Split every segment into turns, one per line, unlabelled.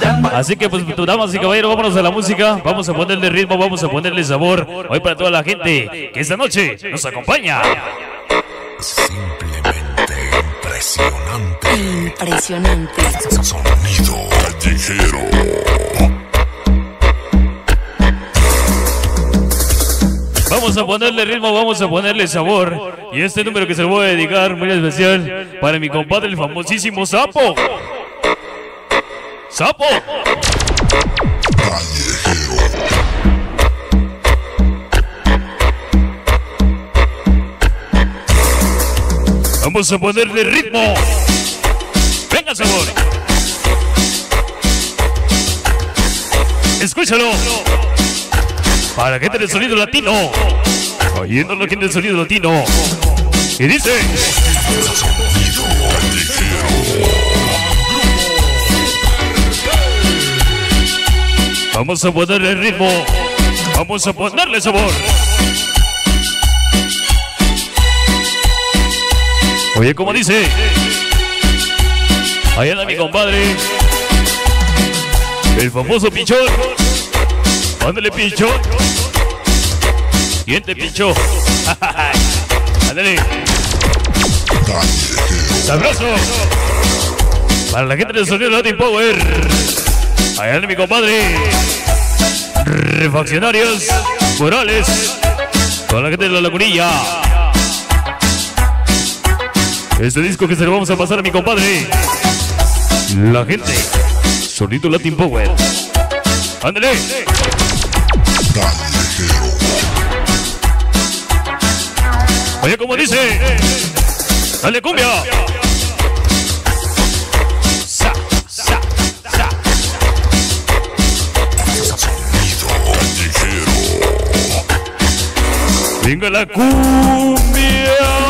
Así que pues, damas y caballeros, vámonos a la música. Vamos a ponerle ritmo, vamos a ponerle sabor. Hoy para toda la gente que esta noche nos acompaña.
Simplemente impresionante.
Impresionante.
Sonido callejero.
Vamos a ponerle ritmo, vamos a ponerle sabor. Y este número que se lo voy a dedicar muy especial para mi compadre, el famosísimo Sapo. ¡Sapo!
Callejero.
Vamos a ponerle ritmo. Venga, sabor. Escúchalo. Para la gente del sonido latino. Oyendo la gente del sonido latino. Y dice:
Sonido callejero.
vamos a ponerle ritmo. Vamos a ponerle sabor. Oye, ¿cómo dice? Ahí anda mi compadre, el famoso Pichón. Ándale, Pichón. ¿Quién te pichó? Ándale. Sabroso. Para la gente del sonido Latin Power. Ahí anda mi compadre, Refaccionarios Morales. Con la gente de la Lagunilla. Este disco que se lo vamos a pasar a mi compadre, la gente Sonido Latin Power. Ándale.
Callejero.
Oye, ¿cómo dice? Dale, cumbia. Sa, sa, sa.
Sonido callejero.
Venga la cumbia.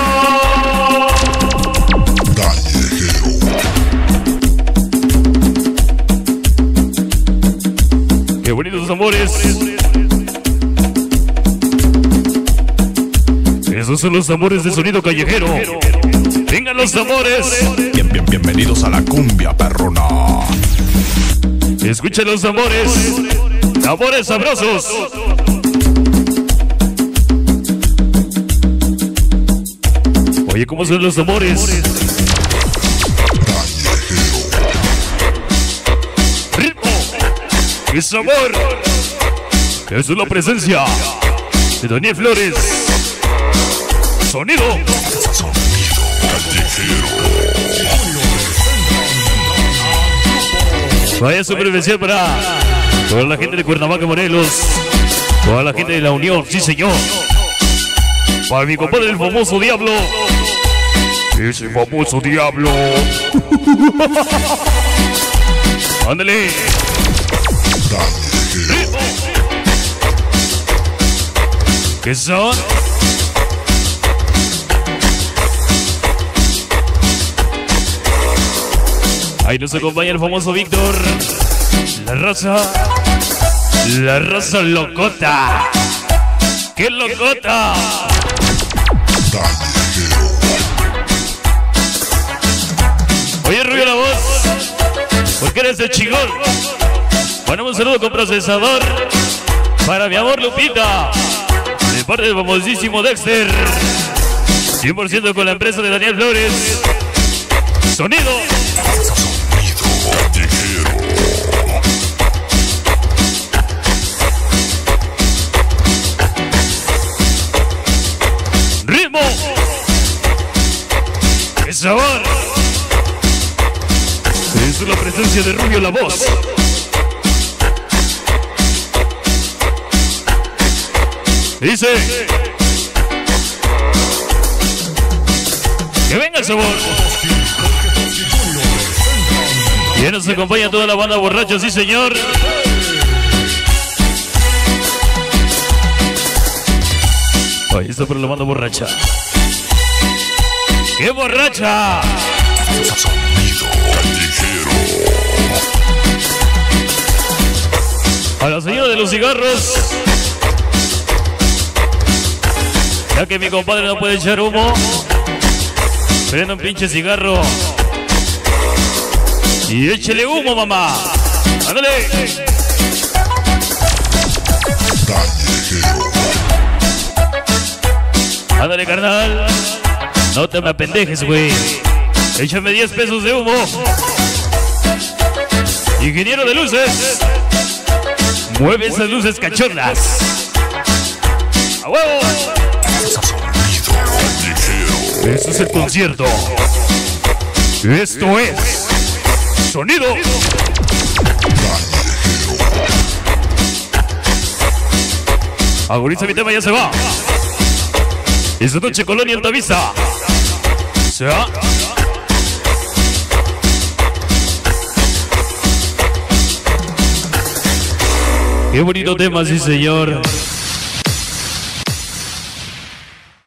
Callejero.
Qué bonitos amores. Esos son los amores de Sonido Callejero. Vengan los amores.
Bienvenidos a la cumbia perrona.
Escuchen los amores. Amores sabrosos. Oye, ¿cómo son los amores? Ritmo y sabor. Eso es la presencia de Daniel Flores. Sonido.
Sonido callejero.
Vaya super especial para toda la gente de Cuernavaca, Morelos. Toda la gente de La Unión, sí señor. Para mi compadre, el famoso Diablo. Ese famoso Diablo. Ándale.
Callejero.
¿Qué son? Ahí nos acompaña el famoso Víctor. La raza locota. ¡Qué locota!
Callejero.
Oye, Rubio la voz, ¿por qué eres el chingón? Ponemos un saludo con procesador para mi amor Lupita, de parte del famosísimo Dexter. 100% con la empresa de Daniel Flores. Sonido.
Sonido callejero.
Ritmo. ¡Qué sabor! Es la presencia de Rubio la voz. Dice: que venga el sabor. Y ya nos acompaña toda la banda borracha, sí señor. Ahí está por la banda borracha. ¡Qué borracha!
Sonido callejero.
A la señora de los cigarros. Ya que mi compadre no puede echar humo, prenda un pinche cigarro y échele humo, mamá. Ándale.
Callejero.
Ándale, carnal. No te me apendejes, güey. Échame 10 pesos de humo. Ingeniero de luces. Mueve esas luces cachorras. ¡A huevo!
Sonido callejero.
Esto es el concierto. Esto es sonido. Agoniza mi tema, ya se va. Esta noche Colonia Altavista. Se va. Qué bonito tema, sí señor.